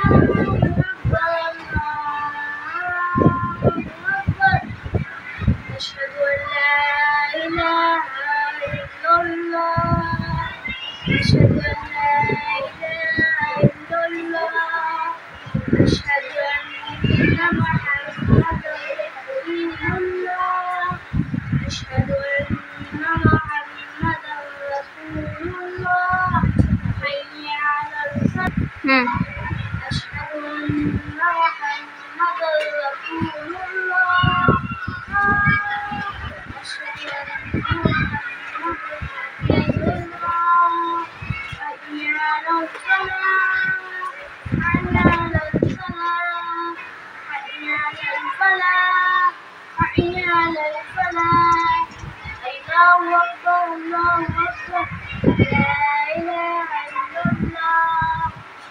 أشهد أن لا إله إلا الله أشهد أن لا إله إلا الله أشهد أن محمدا رسول الله أشهد أن محمدا رسول الله حي على الصلاة أشهد أن محمدا رسول الله أشهد أن محمدا رسول الله حي على الصلاة حي على الصلاة حي على الفلاح حي على الفلاح الله أكبر الله أكبر لا إله إلا الله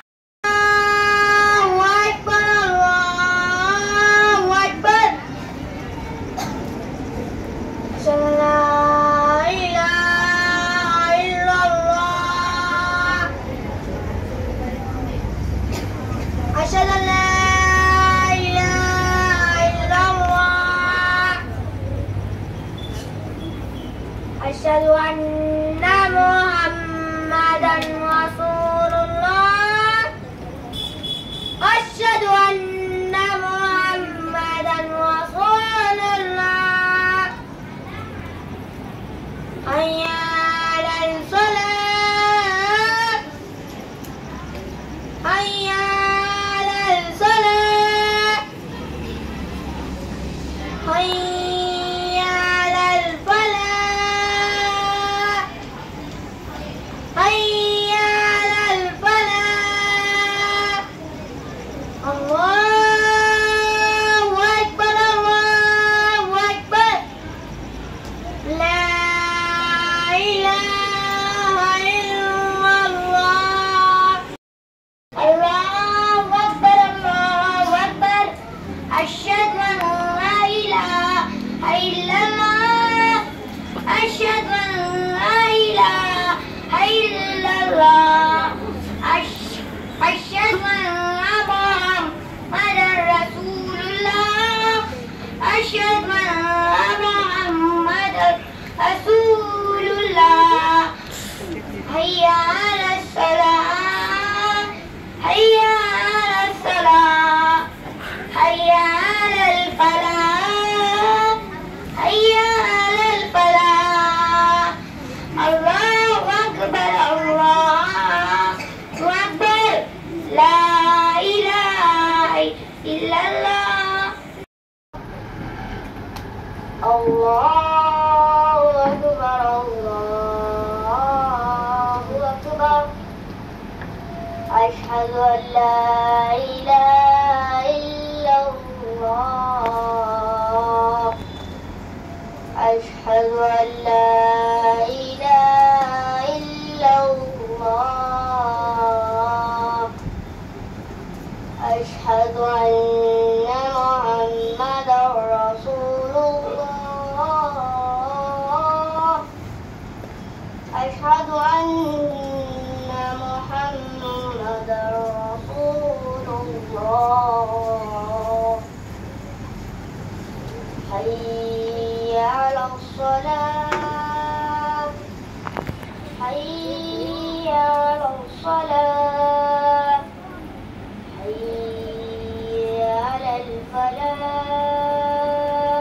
الله أكبر الله أكبر أشهد أن لا إله إلا الله أشهد أن لا إله إلا الله أشهد أن محمدا رسول الله أشهد أن محمدا رسول الله حي على الصلاة حي على الصلاة حي على الفلاح حي على الفلاح الله أكبر الله أكبر لا إله إلا الله الله أكبر الله أكبر أشهد أن لا إله إلا الله أشهد أن لا إله إلا الله أشهد أن محمدا رسول الله أشهد أن محمدا رسول الله حي على الصلاة حي على الصلاة حي على الفلاح حي على الفلاح الله أكبر الله أكبر لا إله إلا الله الله أكبر الله أكبر أشهد أن لا إله إلا الله أشهد أن لا إله إلا الله أشهد أن محمدا رسول الله أشهد أن محمدا رسول الله حي على الصلاة حي على الصلاة حي على الفلاح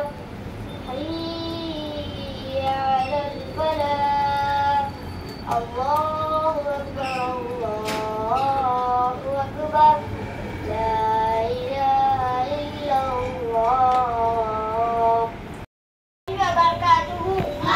حي على الفلاح الله أكبر الله أكبر لا إله إلا الله وبركاته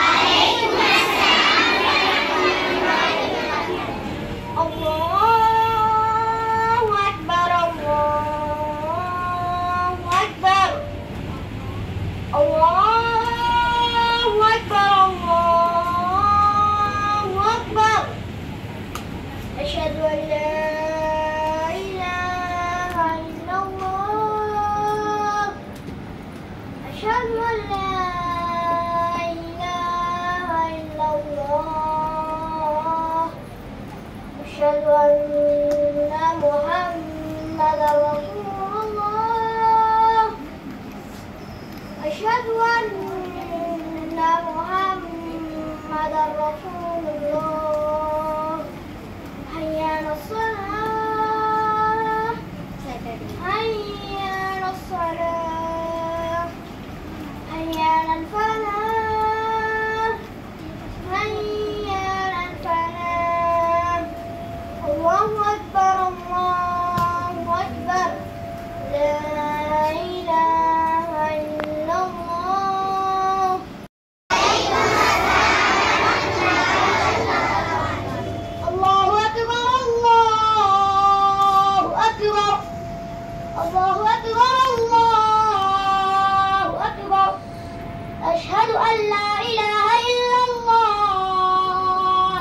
الله أكبر الله أكبر أشهد أن لا إله إلا الله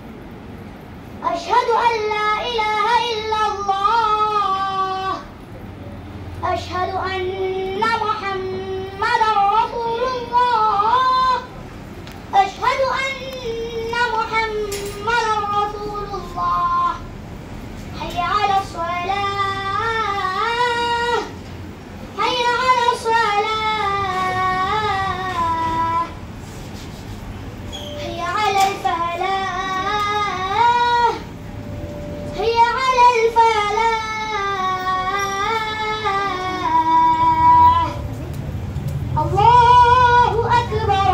أشهد أن لا إله إلا الله أشهد أن محمدا رسول الله أشهد أن محمدا رسول الله حي على الصلاة حي على الصلاة حي على الفلاح حي على الفلاح الله أكبر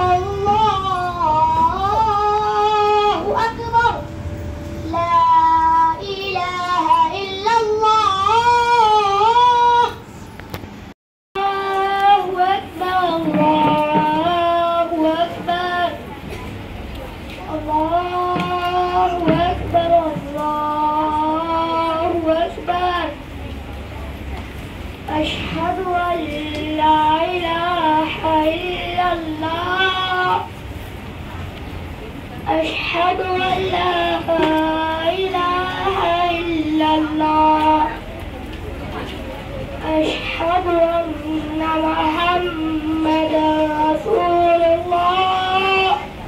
الله أكبر لا إله إلا الله الله أكبر الله أكبر الله أكبر الله أكبر أشهد أن لا إله إلا الله أشهد أن لا إله إلا الله أشهد أن محمدا رسول الله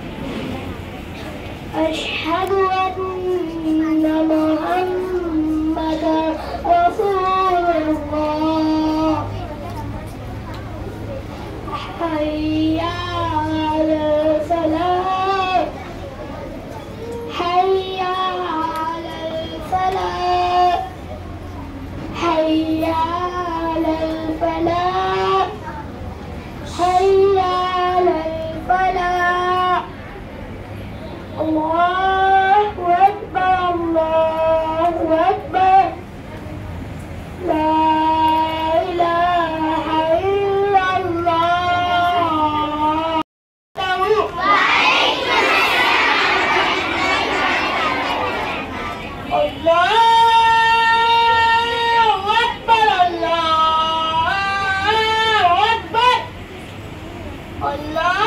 أشهد أن محمدا رسول الله حي على الفلاح حي على الفلاح حي على الفلاح حي على الفلاح الله أكبر الله أكبر لا إله إلا الله الله أكبر الله أكبر الله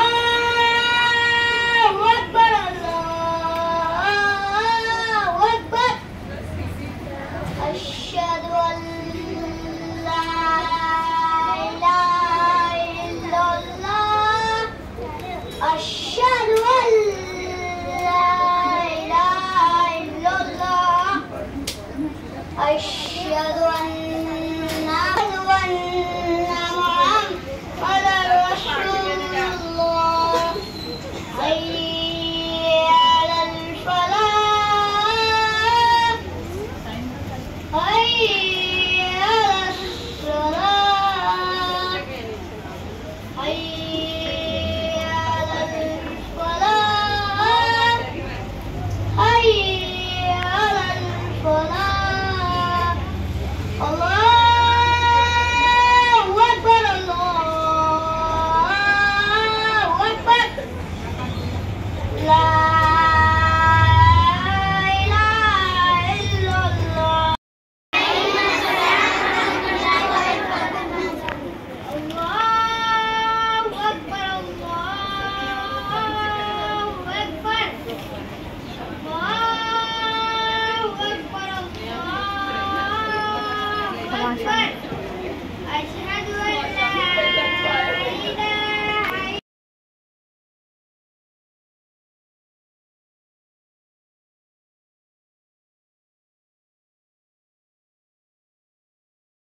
أكبر الله أكبر أشهد أن لا إله إلا الله أشهد أن لا إله إلا الله أشهد أن محمدا رسول الله حي على الفلاح حي على الصلاة حي على الفلاح حي على الفلاح الله أكبر الله أكبر لا إله إلا الله الله أكبر الله أكبر الله أكبر الله أكبر أشهد